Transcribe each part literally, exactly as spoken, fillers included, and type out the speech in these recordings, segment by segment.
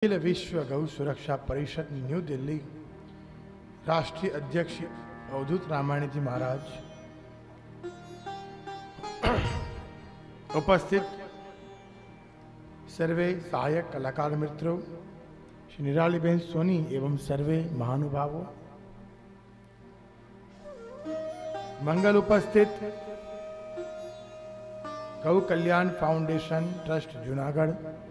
अखिल विश्व गौ सुरक्षा परिषद न्यू दिल्ली राष्ट्रीय अध्यक्ष अवधूत रामायण जी महाराज, उपस्थित सर्वे सहायक कलाकार मित्रों, श्री निरालीबेन सोनी एवं सर्वे महानुभावों, मंगल उपस्थित गौ कल्याण फाउंडेशन ट्रस्ट जूनागढ़,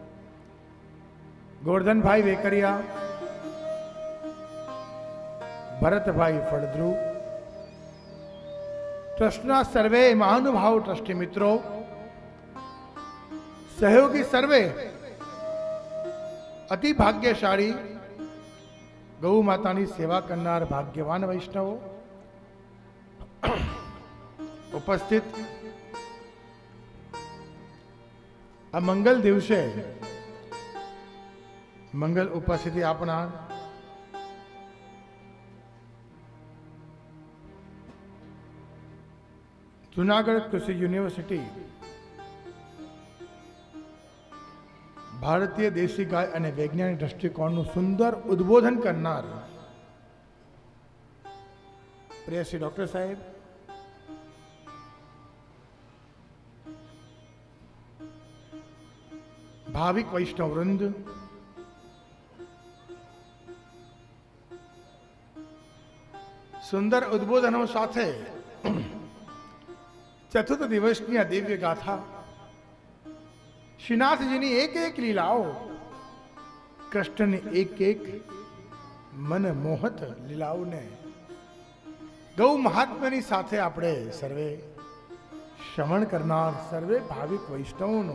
गोवर्धन भाई वेकरिया, भरत भाई फड़द्रु, ट्रस्टना सर्वे महानुभाव ट्रस्टी मित्रों, सहयोगी सर्वे अति भाग्यशाली गौ माता की सेवा करनार भाग्यवान वैष्णवों, उपस्थित आ मंगल दिवसे मंगल उपस्थिति आपनार जूनागढ़ कृषि यूनिवर्सिटी भारतीय देशी गाय और वैज्ञानिक दृष्टिकोण सुंदर उद्बोधन करनार प्रिय श्री डॉक्टर साहेब, भाविक वैष्णव वृंद, सुंदर उद्बोधनों साथे चतुर्थ दिवसनी आ दिव्य गाथा श्रीनाथजीनी एक एक लीलाओं, कृष्ण ने एक एक मन मोहत लीलाओं ने गौ महात्म्यनी साथे आपणे सर्वे श्रवण करनार सर्वे भाविक वैष्णवों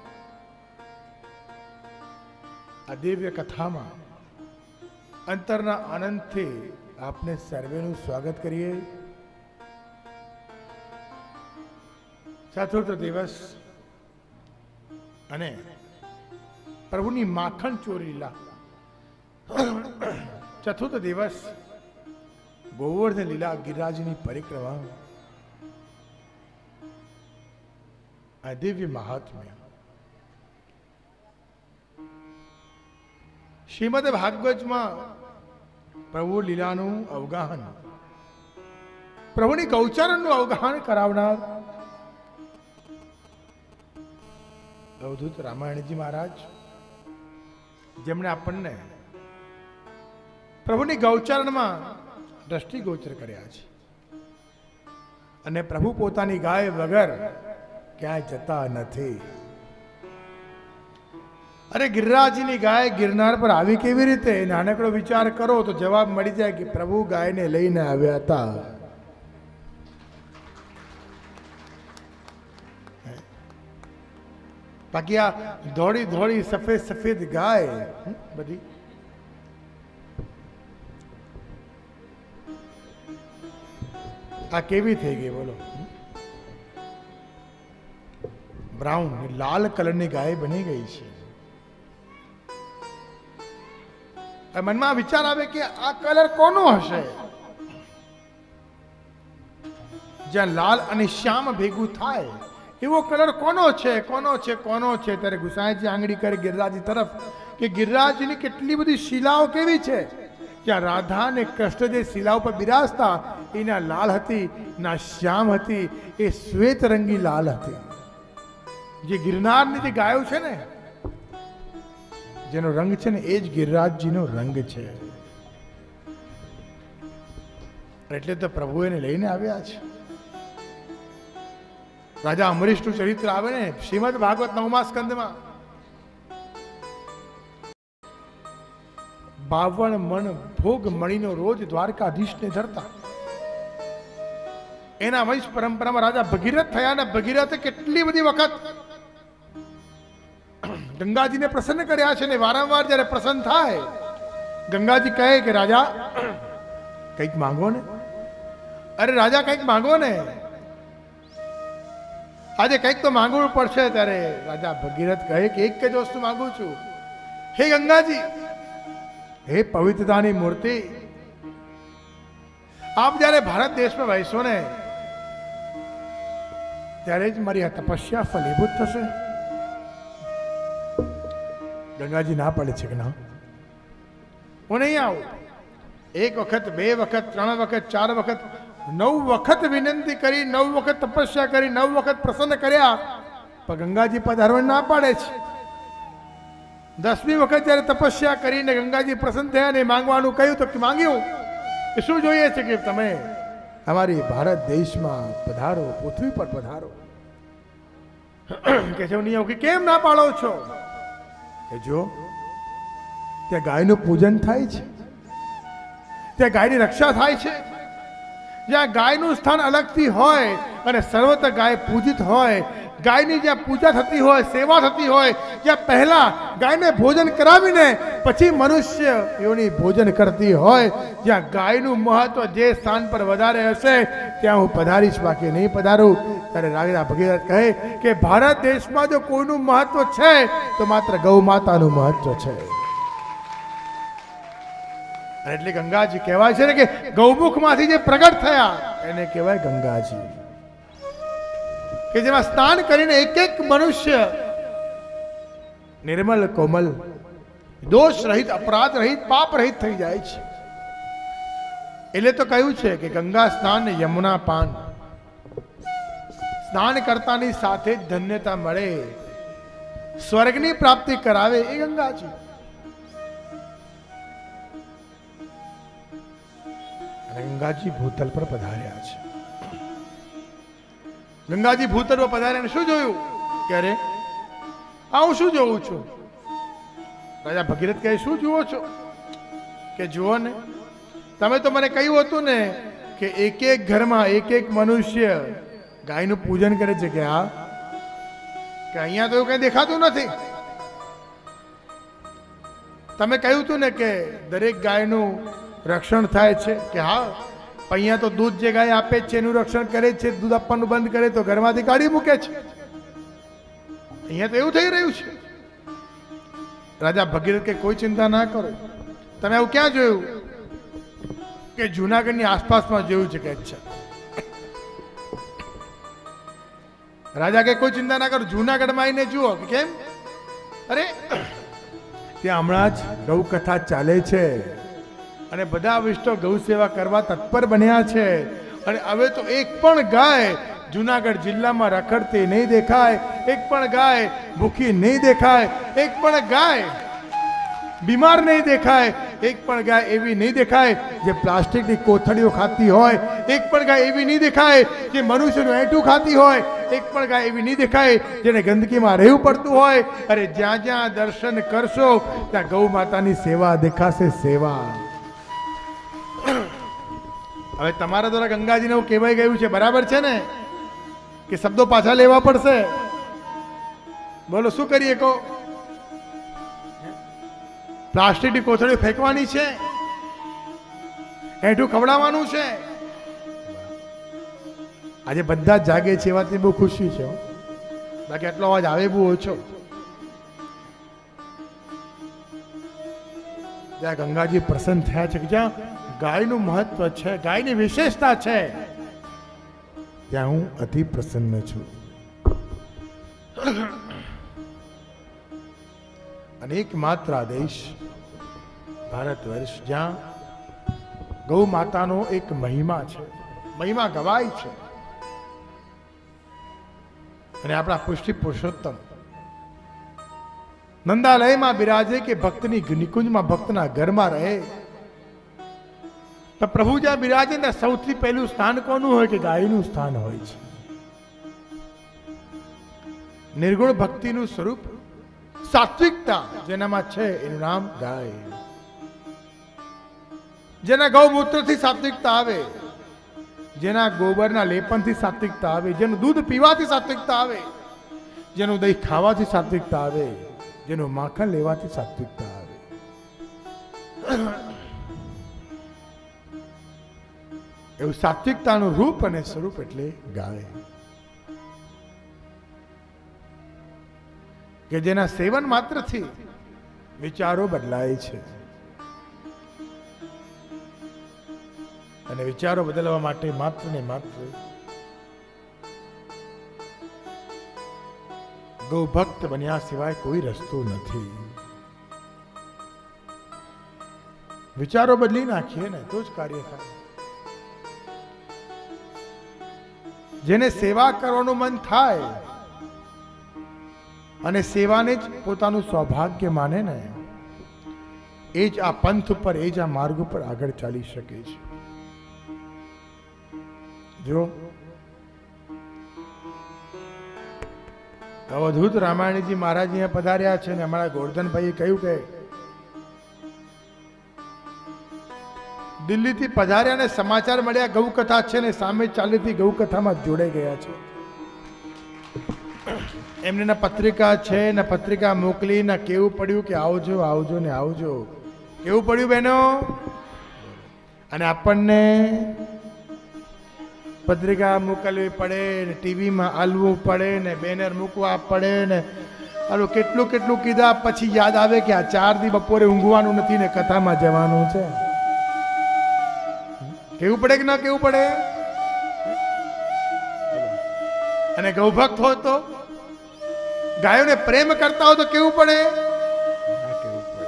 आ दिव्य कथा में अंतरना आनंद थी आपने सर्वेनु स्वागत करिए। चतुर्थ दिवस अने प्रभुनी माखण चोरी लीला, चतुर्थ दिवस गोवर्धन लीला, गिरिराजनी परिक्रमा, आ दिव्य महात्म्य श्रीमद भागवत में प्रभु लीलानु अवगाहन, प्रभुनी गौचरणनु अवगाहन करावनार अवधूत रामायण जी महाराज, जेमणे आपने प्रभुनी गौचरण में दृष्टि गोचर कर्या छे अने प्रभु पोतानी गाय वगर क्यां जता नथी। अरे गिरिराजनी गाय गिरनार पर आवी केवी रीते? नानकड़ो विचार करो तो जवाब मळी जाए कि प्रभु गाय ने लईने आव्या हता। बाकी आ धोड़ी धोड़ी सफेद सफेद गाय बधी आ केवी थई गई बोलो? ब्राउन लाल कलर की गाय बनी गई है। मन में विचार आवे कि आ कलर कोनो हशे? ज्यां लाल अने श्याम भेगू थाय एवो कलर कोनो छे? कोनो छे? कोनो छे? त्यारे गुसाईजी आंगળી करे गिरिराजजी तरफ कि गिरिराजजीनी કેટલી બધી શિલાઓ કેવી છે? જ્યાં રાધા અને કૃષ્ણ જે શિલાઓ પર બિરાજતા એના લાલ હતી, ના શ્યામ હતી, એ શ્વેત રંગી લાલ હતી। જે ગિરનારની જે ગાયો છે ને, જેનો રંગ છે ને એ જ गिरिराजजीનો રંગ છે। એટલે તો પ્રભુ એને લઈને આવ્યા છે। રાજા અમરીશનું ચરિત્ર આવે ને શ્રીમદ ભાગવત નવમા સ્કંદમાં, બાવન મણ ભોગ મણીનો રોજ દ્વારકાધીશને ધરતા। એના વંશ પરંપરામાં રાજા ભગીરથ થયા ને ભગીરથે કેટલી બધી વખત ગંગાજીને પ્રસન્ન કર્યા છે ને વારંવાર જ્યારે પ્રસન્ન થાય ગંગાજી કહે કે રાજા કંઈક માંગો ને। અરે રાજા કંઈક માંગો ને, આજે કંઈક તો માંગવું પડશે। ત્યારે રાજા ભગીરથ કહે કે એક જ વસ્તુ માંગુ છું, હે ગંગાજી, હે પવિત્રતાની મૂર્તિ, આપ જ્યારે ભારત દેશમાં વહેશો ને ત્યારે જ મારી આ તપસ્યા ફલીભૂત થશે। ગંગાજી ના પડે છે કે ના, હું નહીં આવું. એક વખત, બે વખત, ત્રણ વખત, ચાર વખત, નવ વખત વિનંતી કરી, નવ વખત તપસ્યા કરી, નવ વખત પ્રસન્ન કર્યા, પણ ગંગાજી પધારવા ના પાડે છે. દસમી વખત જયારે તપસ્યા કરીને ગંગાજી પ્રસન્ન થયા ને માંગવાનું કહ્યું તો માંગ્યું કે શું જોઈએ છે કે તમે અમારી ભારત દેશમાં પધારો, પૃથ્વી પર પધારો. કે છે નહીં કે કેમ ના પાડો છો? કે જો ત્યાં ગાયનું પૂજન થાય છે, ત્યાં ગાયની રક્ષા થાય છે. જ્યાં ગાયનું સ્થાન અલગથી હોય અને સર્વત્ર ગાય પૂજિત હોય, ગાયની જ્યાં પૂજા થતી હોય, સેવા થતી હોય, જ્યાં પહેલા ગાયને ભોજન કરાવીને પછી મનુષ્ય એઓની ભોજન કરતી હોય, જ્યાં ગાયનું મહત્વ જે સ્થાન પર વધારે હશે ત્યાં હું પધારીશ, બાકી નહીં પધારું. ત્યારે રાજા ભગીરથ કહે કે ભારત દેશમાં જો કોઈનું મહત્વ છે તો માત્ર ગૌ માતાનું મહત્વ છે. એટલે ગંગાજી કહેવાય છે ને કે ગૌમુખમાંથી જે પ્રગટ થયા એને કહેવાય ગંગાજી, કે જેમાં સ્નાન કરીને એક એક મનુષ્ય નિર્મલ, કોમલ, દોષ રહિત, અપરાધ રહિત, પાપ રહિત થઈ જાય છે. એટલે તો કહ્યું છે કે ગંગા સ્નાન યમુના પાન, સ્નાન કરતાની સાથે જ ધન્યતા મળે, સ્વર્ગની પ્રાપ્તિ કરાવે એ ગંગાજી. ગંગાજી ભૂતલ પર પધાર્યા છે. ગંગાજી ભૂતલ પર પધાર્યા શું જોયું? કે અરે આ હું શું જોઉં છું? રાજા ભગીરથ કહે શું જુઓ છો? કે જુઓ ને, તમે તો મને કહ્યું હતું ને કે એક એક ઘરમાં એક એક મનુષ્ય ગાયનું પૂજન કરે છે. કે હા, કે અહીંયા તો એવું કઈ દેખાતું નથી. તમે કહ્યું હતું ને કે દરેક ગાયનું રક્ષણ થાય છે. કે હા, અહીંયા તો દૂધ જે ગાય આપે છે એનું રક્ષણ કરે છે, દૂધ આપવાનું બંધ કરે તો ઘરમાંથી કાઢી મૂકે છે. અહીંયા તો એવું થઈ રહ્યું છે. રાજા ભગીરથ કે કોઈ ચિંતા ના કરો, તમે આવું ક્યાં જોયું? કે જુનાગઢની આસપાસમાં જોયું છે. કે અચ્છા. રાજા કે કોઈ ચિંતા ના કરો, જુનાગઢમાં આવીને જુઓ. કે કેમ? અરે ત્યાં હમણાં જ ગૌ કથા ચાલે છે અને બધા વિષ્ટો ગૌ સેવા કરવા તત્પર બન્યા છે. અને હવે તો એક પણ ગાય જુનાગઢ જિલ્લામાં રખડતી નહીં દેખાય, એક પણ ગાય ભૂખી નહીં દેખાય, એક પણ ગાય બીમાર નહીં દેખાય, એક પણ ગાય એવી નહીં દેખાય જે પ્લાસ્ટિકની કોથળીઓ ખાતી હોય, એક પણ ગાય એવી નહીં દેખાય જે મનુષ્યનું એંઠું ખાતી હોય, એક પણ ગાય એવી નહીં દેખાય જેને ગંદકીમાં રહેવું પડતું હોય. અરે જ્યાં જ્યાં દર્શન કરશો ત્યાં ગૌ માતાની સેવા દેખાશે, સેવા. હવે તમારા દ્વારા ગંગાજીને એવું કહેવાય ગયું છે, બરાબર છે ને? કે શબ્દો પાછા લેવા પડશે? બોલો શું કરીએ? કહો. પ્લાસ્ટિકની કોથળી ફેંકવાની છે, એઠું ખવડાવવાનું છે. આજે બધા જ જાગે છે, એવાથી બહુ ખુશી છે. બાકી આટલો અવાજ આવે બહુ ઓછો. જ્યાં ગંગાજી પ્રસન્ન થયા છે, કે જ્યાં ગાયનું મહત્વ છે, ગાયની વિશેષતા છે, ત્યાં હું અતિ પ્રસન્ન છું. અને એકમાત્ર આ દેશ ભારત વર્ષ જ્યાં ગૌ માતાનો એક મહિમા છે, મહિમા ગવાય છે. અને આપણા પુષ્ટિ પુરુષોત્તમ નંદાલયમાં બિરાજે કે ભક્તની નિકુંજમાં, ભક્તના ઘરમાં રહે. તો પ્રભુ જ્યાં બિરાજે ને સૌથી પહેલું સ્થાન કોનું હોય? કે ગાયનું સ્થાન હોય છે. નિર્ગુણ ભક્તિનું સ્વરૂપ, સાત્વિકતા જેનામાં છે એનું નામ ગાય. જેના ગૌમૂત્રથી સાત્વિકતા આવે, જેના ગોબરના લેપનથી સાત્વિકતા આવે, જેનું દૂધ પીવાથી સાત્વિકતા આવે, જેનું દહીં ખાવાથી સાત્વિકતા આવે, જેનું માખણ લેવાથી સાત્વિકતા આવે. એવું સાત્વિકતાનું રૂપ અને સ્વરૂપ એટલે ગાય. કે જેના સેવન માત્રથી વિચારો બદલાય છે. અને વિચારો બદલવા માટે માત્ર ને માત્ર ગૌ ભક્ત બન્યા સિવાય કોઈ રસ્તો નથી. વિચારો બદલી નાખીએ ને તો જ કાર્ય થાય. જેને સેવા કરવાનું મન થાય અને સેવાને જ પોતાનું સૌભાગ્ય માને ને, એ જ આ પંથ ઉપર, એ જ આ માર્ગ ઉપર આગળ ચાલી શકે છે. જો અવધૂત રામાયણજી મહારાજ અહીંયા પધાર્યા છે ને અમારા ગોરધનભાઈએ કહ્યું કે દિલ્હીથી પધાર્યા ને સમાચાર મળ્યા ગૌ કથા છે ને સામે ચાલીથી ગૌ કથામાં જોડાઈ ગયા છે. એમને ના પત્રિકા છે ને પત્રિકા મોકલી ને કેવું પડ્યું કે આવજો આવજો ને આવજો. કેવું પડ્યું બહેનો? અને આપણને પત્રિકા મોકલવી પડે ને ટીવીમાં આલવું પડે ને બેનર મૂકવા પડે ને આલું કેટલું કેટલું કીધા પછી યાદ આવે કે આ ચાર દી બપોરે ઊંઘવાનું નથી ને કથામાં જવાનું છે. કેવું પડે કે ના કેવું પડે? અને ગૌભક્ત હોય તો, ગાયોને પ્રેમ કરતા હોય તો કેવું પડે? કેવું પડે.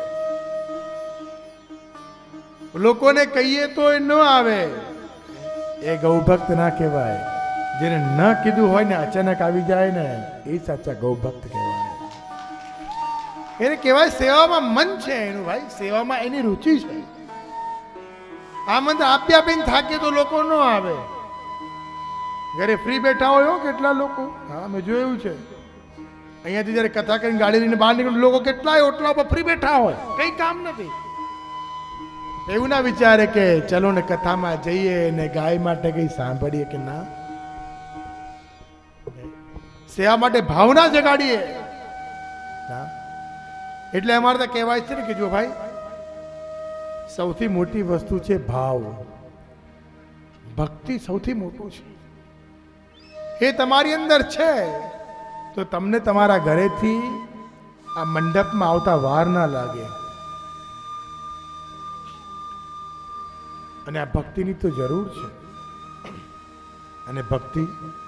લોકોને કહીએ તો એ ન આવે, એ ગૌભક્ત ના કહેવાય. જેને ન કીધું હોય ને અચાનક આવી જાય ને એ સાચા ગૌભક્ત કહેવાય. એને કહેવાય સેવામાં મન છે એનું. ભાઈ સેવામાં એની રુચિ છે. આ મંત્ર આપ્યા આપીને થાકે તો લોકો ન આવે. ઘરે ફ્રી બેઠા હોય કેટલા લોકો, હા મેં જોયું છે. અહીંયાથી જયારે કથા કરીને ગાડી લઈને બહાર નીકળે લોકો કેટલાય ઓટલા ઉપર ફ્રી બેઠા હોય, કઈ કામ નથી. એવું ના વિચારે કે ચલો ને કથામાં જઈએ ને ગાય માટે કઈ સાંભળીએ કે ના. સેવા માટે ભાવના જગાડીએ. એટલે અમારે તો કહેવાય છે ને કે જો ભાઈ સૌથી મોટી વસ્તુ છે ભાવ. ભક્તિ સૌથી મોટું છે. એ તમારી અંદર છે તો તમને તમારા ઘરેથી આ મંડપમાં આવતા વાર ના લાગે. અને આ ભક્તિની તો જરૂર છે. અને ભક્તિ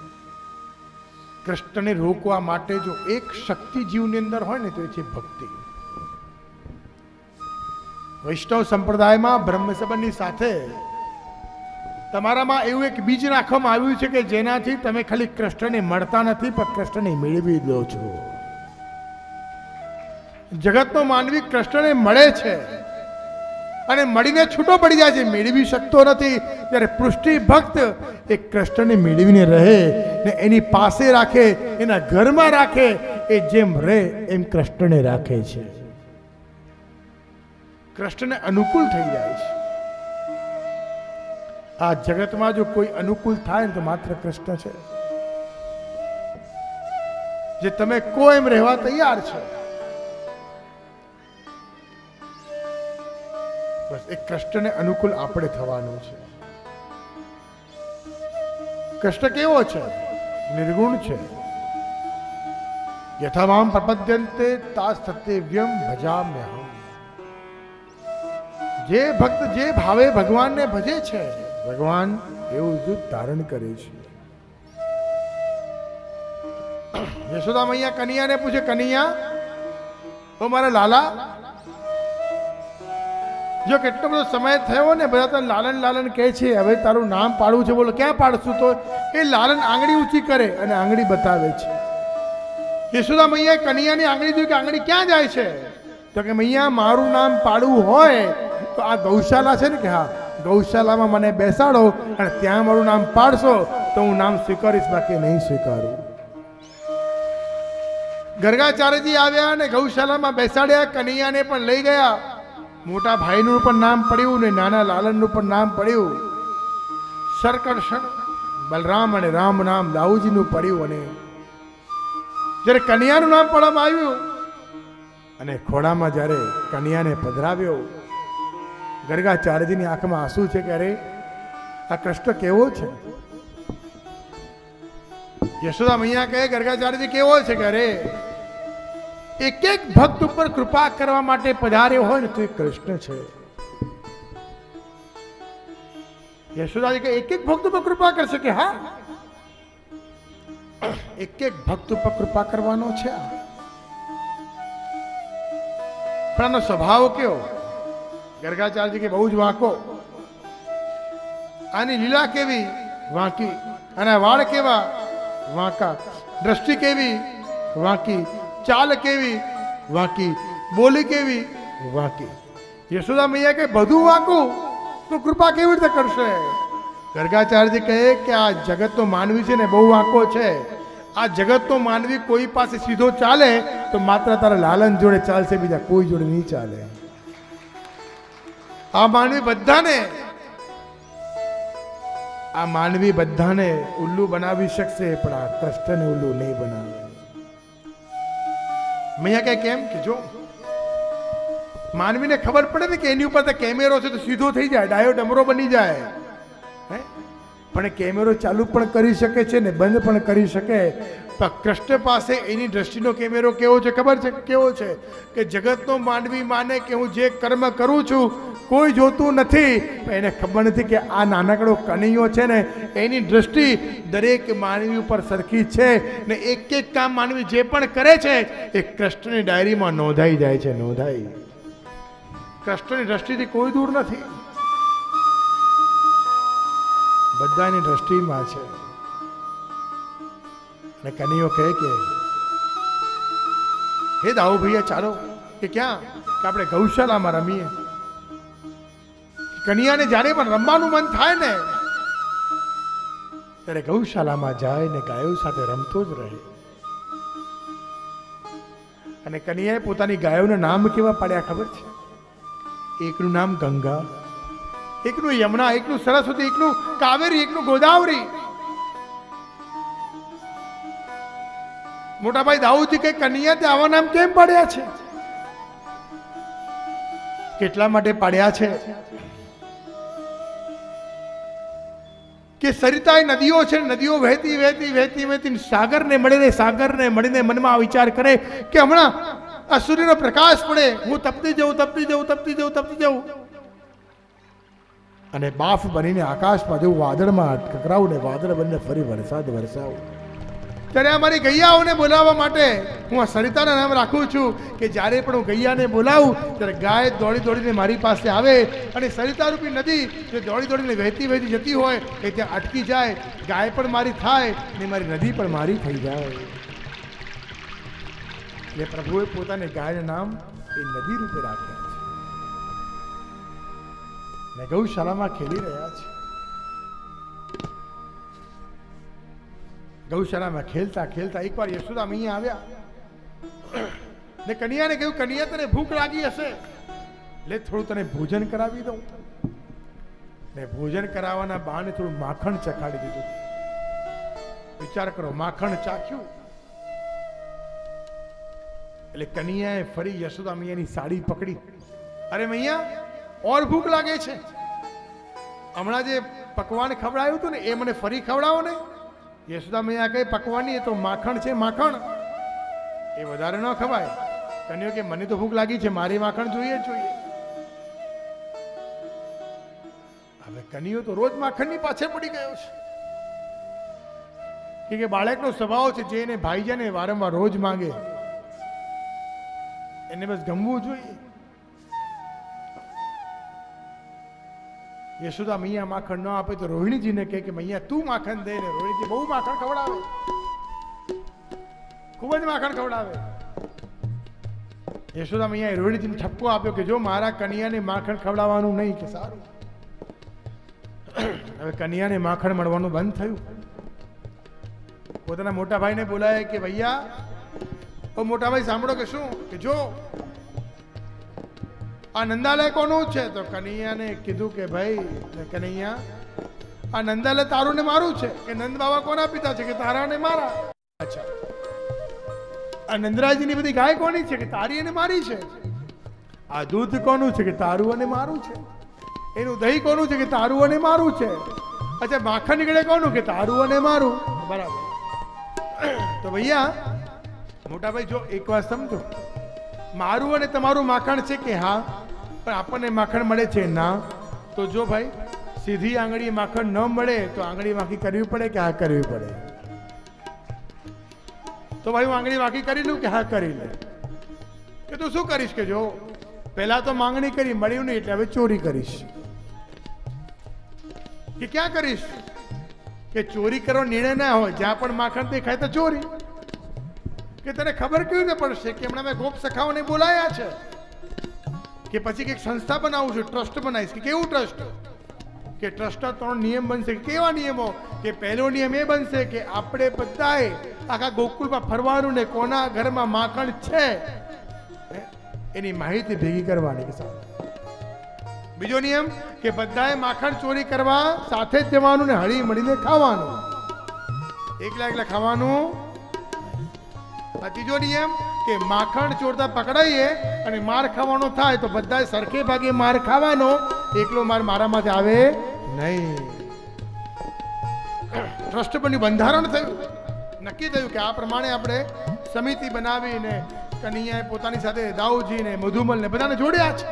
કૃષ્ણને રોકવા માટે જો એક શક્તિ જીવની અંદર હોય ને તો એ છે ભક્તિ. વૈષ્ણવ સંપ્રદાયમાં બ્રહ્મ સંબંધની સાથે તમારામાં એવું એક બીજ નાખવામાં આવ્યું છે કે જેનાથી તમે ખાલી કૃષ્ણને મળતા નથી પણ કૃષ્ણને મેળવી લો છો. જગતનો માનવી કૃષ્ણને મળે છે અને મળીને છૂટો પડી જાય છે, મેળવી શકતો નથી. ત્યારે પૃષ્ટિ ભક્ત એ કૃષ્ણને મેળવીને રહે ને એની પાસે રાખે, એના ઘરમાં રાખે. એ જેમ રહે એમ કૃષ્ણને રાખે છે. કૃષ્ણને અનુકૂળ થઈ જાય છે. આ જગતમાં જો કોઈ અનુકૂળ થાય ને તો માત્ર કૃષ્ણ છે, જે તમે કો એમ રહેવા તૈયાર છે. બસ એ કૃષ્ણને અનુકૂળ આપણે થવાનું છે. કૃષ્ણ કેવો છે? નિર્ગુણ છે. યથામામ પ્રપદ્યન્તે તા સત્યવ્યમ ભજામ્યહમ. જે ભક્ત જે ભાવે ભગવાનને ભજે છે ભગવાન એવું રૂપ ધારણ કરે છે. યશોદા મૈયા કનૈયાને પૂછે, કનૈયા ઓ મારા લાલા, જો કેટલો બધો સમય થયો ને બધા તને લાલન લાલન કહે છે, હવે તારું નામ પાડવું છે, બોલો ક્યાં પાડશું? તો એ લાલન આંગળી ઊંચી કરે અને આંગળી બતાવે છે. યશોદા મૈયા કનૈયાની આંગળી જોઈ કે આંગળી ક્યાં જાય છે? તો કે મૈયા મારું નામ પાડવું હોય તો આ ગૌશાલા છે ને, કે હા ગૌશાલામાં મને બેસાડો અને ત્યાં મારું નામ પાડશો તો હું નામ સ્વીકારીશ, બાકી નહીં સ્વીકારું. ગરગાચાર્યજી આવ્યા અને ગૌશાલામાં બેસાડ્યા. કનૈયાને પણ લઈ ગયા. મોટા ભાઈનું પણ નામ પડ્યું ને નાના લાલનનું પણ નામ પડ્યું. શરકર્ષણ બલરામ અને રામ નામ દાઉજીનું પડ્યું. અને જ્યારે કનૈયાનું નામ પડવામાં આવ્યું અને ખોડામાં જ્યારે કનૈયાને પધરાવ્યો, ગરગાચાર્યજીની આંખમાં આંસુ છે કે અરે આ કૃષ્ણ કેવો છે? યશોદા મૈયા કહે ગરગાચાર્યજી કેવો છે કે અરે એક એક ભક્ત ઉપર કૃપા કરવા માટે પધાર્યો હોય ને તો એ કૃષ્ણ છે. યશોદાજી કે એક એક ભક્ત ઉપર કૃપા કરશે? કે હા, એક એક ભક્ત ઉપર કૃપા કરવાનો છે. પણ આનો સ્વભાવ કેવો? ગર્ગાચાર્યજી કે બહુ જ વાંકો, આની લીલા કેવી વાંકી, અને વાળ કેવા વાંકા, દ્રષ્ટિ કેવી વાંકી, ચાલ કેવી વાંકી, બોલી કેવી વાંકી. યશોદા મૈયા કે બધું વાંકું તો કૃપા કેવી રીતે કરશે? ગર્ગાચાર્યજી કહે કે આ જગતનો માનવી છે ને બહુ વાંકો છે. આ જગતનો માનવી કોઈ પાસે સીધો ચાલે તો માત્ર તારા લાલન જોડે ચાલશે, બીજા કોઈ જોડે નહીં ચાલે. આ માનવી બધાને આ માનવી બધાને ઉલ્લુ બનાવી શકશે, પણ આ કૃષ્ણને ઉલ્લુ નહીં બનાવે. મૈયા કે કેમ? કે જો માનવીને ખબર પડે ને કે એની ઉપર તો કેમેરો છે તો સીધો થઈ જાય, ડાયો ડમરો બની જાય. હે પણ કેમેરો ચાલુ પણ કરી શકે છે ને બંધ પણ કરી શકે. પણ કૃષ્ણ પાસે એની દ્રષ્ટિનો કેમેરો કેવો છે ખબર છે? કેવો છે કે જગતનો માનવી માને કે હું જે કર્મ કરું છું કોઈ જોતું નથી, પણ એને ખબર નથી કે આ નાનકડો કનૈયો છે ને એની દ્રષ્ટિ દરેક માનવી ઉપર સરખી છે ને એક એક કામ માનવી જે પણ કરે છે એ કૃષ્ણની ડાયરીમાં નોંધાઈ જાય છે. નોંધાઈ કૃષ્ણની દ્રષ્ટિથી કોઈ દૂર નથી, બધાની દ્રષ્ટિમાં છે. અને કનૈયો કહે કે હે દાઉ ભૈયા ચાલો, કે ક્યાં? કે આપણે ગૌશાળામાં રમીએ. કનૈયાને જ્યારે પણ રમવાનું મન થાય ને ત્યારે ગૌશાળામાં જાય ને ગાયો સાથે રમતો જ રહે. અને કનૈયાએ પોતાની ગાયોના નામ કેવા પાડ્યા ખબર છે? એકનું નામ ગંગા, એકનું યમુના, એકનું સરસ્વતી, એકનું કાવેરી, એકનું ગોદાવરી. મોટા ભાઈ દાઉદજી કે કનૈયા તે આવા નામ કેમ પાડ્યા છે? કેટલા માટે પાડ્યા છે? કે સરિતા નદીઓ છે, નદીઓ વહેતી વહેતી વહેતી વહેતી સાગરને મળીને સાગરને મળીને મનમાં વિચાર કરે કે હમણાં આ સૂર્યનો પ્રકાશ પડે, હું તપતી જઉં તપતી જઉં તપતી જઉં તપતી જઉં અને બાફ બનીને આકાશમાં જવું, વાદળમાં ટકરાવું ને વાદળ બનીને ફરી વરસાદ વરસાવું. ત્યારે અમારી ગૈયાઓને બોલાવવા માટે હું આ સરિતાના નામ રાખું છું કે જ્યારે પણ હું ગૈયાને બોલાવું ત્યારે ગાય દોડી દોડીને મારી પાસે આવે અને સરિતા રૂપી નદી જે દોડી દોડીને વહેતી વહેતી જતી હોય એ ત્યાં અટકી જાય, ગાય પણ મારી થાય ને મારી નદી પણ મારી થઈ જાય. એટલે પ્રભુએ પોતાને ગાયના નામ એ નદી રૂપે રાખ્યા છે ને ગૌશાળામાં ખેલી રહ્યા છે. ગૌશાળામાં ખેલતા ખેલતા એકવાર યશોદા મૈયા આવ્યા ને કન્યાને કહ્યું, કન્યા તને ભૂખ લાગી હશે, લે થોડું તને ભોજન કરાવી દઉં. ને ભોજન કરાવવાના બહાને થોડું માખણ ચખાડી દીધું. વિચાર કરો, માખણ ચાખ્યું એટલે કન્યાએ ફરી યશોદા મૈયાની સાડી પકડી. અરે મૈયા ઓર ભૂખ લાગે છે, હમણાં જે પકવાન ખવડાવ્યું હતું ને એ મને ફરી ખવડાવો ને. યશોદા મૈયા કઈ પકવાની એ તો માખણ છે, માખણ એ વધારે ન ખવાય. કન્યો કે મને તો ભૂખ લાગી છે, મારી માખણ જોઈએ જોઈએ. હવે કન્યો તો રોજ માખણની પાછળ પડી ગયો છે કે બાળકનો સ્વભાવ છે, જે એને ભાઈજાને વારંવાર રોજ માંગે એને બસ ગમવું જોઈએ. યશોદા મૈયા માખણ ન આપે તો રોહિણીજીને કહે કે મૈયા તું માખણ દે ને. રોહિણીજી બહુ માખણ ખવડાવે, ખૂબ જ માખણ ખવડાવે. યશોદા મૈયાએ રોહિણીજીને ઠપકો આપ્યો કે જો મારા કન્યાને માખણ ખવડાવવાનું નહીં. કે સારું. હવે કન્યાને માખણ મળવાનું બંધ થયું. પોતાના મોટા ભાઈને બોલાય કે ભૈયા ઓ મોટા ભાઈ સાંભળો કે શું? કે જો આ નંદાલય કોનું છે? તો કનૈયાને કીધું કે ભાઈ કનૈયા આ નંદાલય તારું ને મારું છે. કે નંદ બાબા કોના પિતા છે? કે તારા ને મારા. અચ્છા, આ નંદરાજની બધી ગાય કોની છે? કે તારી અને મારી છે. આ દૂધ કોનું છે? કે તારું અને મારું છે. એનું દહીં કોનું છે? કે તારું અને મારું છે. અચ્છા, માખણ નીકળે કોનું? કે તારું અને મારું. બરાબર. તો ભૈયા મોટા ભાઈ જો એક વાત સમજો, મારું અને તમારું માખણ છે કે હા, પણ આપણને માખણ મળે છે ના. તો જો ભાઈ સીધી આંગળી માખણ ન મળે તો આંગળી વાંકી કરવી પડે કે હા કરવી પડે? તો ભાઈ હું આંગળી વાંકી કરી લઉં કે હા કરી લે? કે તું શું કરીશ? કે જો પહેલા તો માંગણી કરી, મળ્યું નહીં એટલે હવે ચોરી કરીશ. કે ક્યાં કરીશ? કે ચોરી કરવાનો નિર્ણય ના હોય, જ્યાં પણ માખણ દેખાય તો ચોરી. કે તને ખબર કેવી રીતે પડશે? કે હમણાં મેં ગોપ સખાઓને બોલાયા છે કે પછી કંઈક સંસ્થા બનાવું છું, ટ્રસ્ટ બનાવીશ. કે કેવું ટ્રસ્ટ? કે ટ્રસ્ટના ત્રણ નિયમ બનશે. કેવા નિયમો? કે પહેલો નિયમ એ બનશે કે આપણે બધાએ આખા ગોકુળમાં ફરવાનું ને કોના ઘરમાં માખણ છે એની માહિતી ભેગી કરવાની. બીજો નિયમ કે બધાએ માખણ ચોરી કરવા સાથે જ જવાનું ને હળી મળીને ખાવાનું, એકલા એકલા ખાવાનું. ત્રીજો નિયમ કે માખણ ચોરતા પકડાઈએ અને માર ખાવાનો થાય તો બધા સરખે ભાગે માર ખાવાનો, એકલો માર મારામાંથી આવે નહીં. ટ્રસ્ટ બન્યું, બંધારણ થયું, નક્કી થયું કે આ પ્રમાણે આપણે સમિતિ બનાવીને કનૈયાએ પોતાની સાથે દાઉજી ને મધુમલ ને બધાને જોડ્યા છે.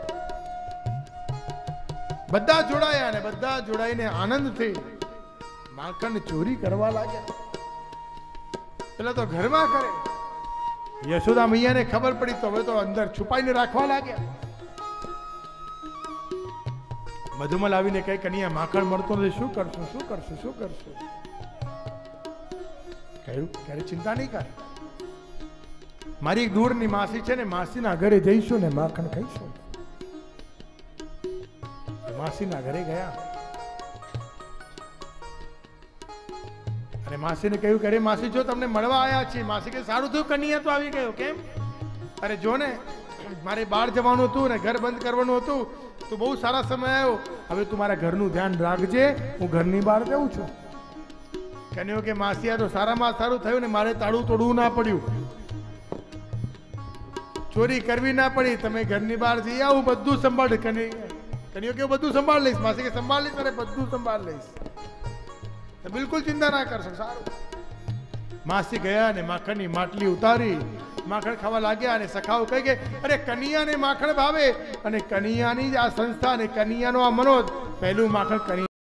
બધા જોડાયા ને બધા જોડાઈને આનંદથી માખણ ચોરી કરવા લાગ્યા. પેલા તો ઘરમાં કરે, યશોદા મૈયાને ખબર પડી તો હવે તો અંદર છુપાઈને રાખવા લાગ્યા. મધુમલ આવીને કઈ કનૈયા માખણ મળતો નથી, શું કરશું શું કરશું શું કરશું? કહ્યું ક્યારે ચિંતા નહીં કર, મારી એક દૂરની માસી છે ને, માસીના ઘરે જઈશું ને માખણ ખાઈશું. માસીના ઘરે ગયા અને માસીને કહ્યું કે અરે માસી જો તમને મળવા આવ્યા છીએ. માસી કે સારું થયું કનૈયા તો આવી ગયો. કેમ? અરે જો ને મારે બહાર જવાનું હતું ને ઘર બંધ કરવાનું હતું, તો બહુ સારા સમય આવ્યો. હવે તું મારા ઘરનું ધ્યાન રાખજે, હું ઘરની બહાર જઉં છું. કન્યો કે માસી આ તો સારામાં સારું થયું ને, મારે તાળું તોડવું ના પડ્યું, ચોરી કરવી ના પડી. તમે ઘરની બહાર જઈ આવું, બધું સંભાળ. કન્યો કે બધું સંભાળ લઈશ. માસી કે સંભાળ લઈશ, અરે બધું સંભાળ લઈશ, બિલકુલ ચિંતા ના કરશો. સારું. માસી ગયા ને માખણની માટલી ઉતારી, માખણ ખાવા લાગ્યા અને સખાઓ કહી કે અરે કનૈયાને માખણ ભાવે અને કનૈયાની જ આ સંસ્થા ને કનૈયાનો આ મનોજ પહેલું માખણ કનૈયા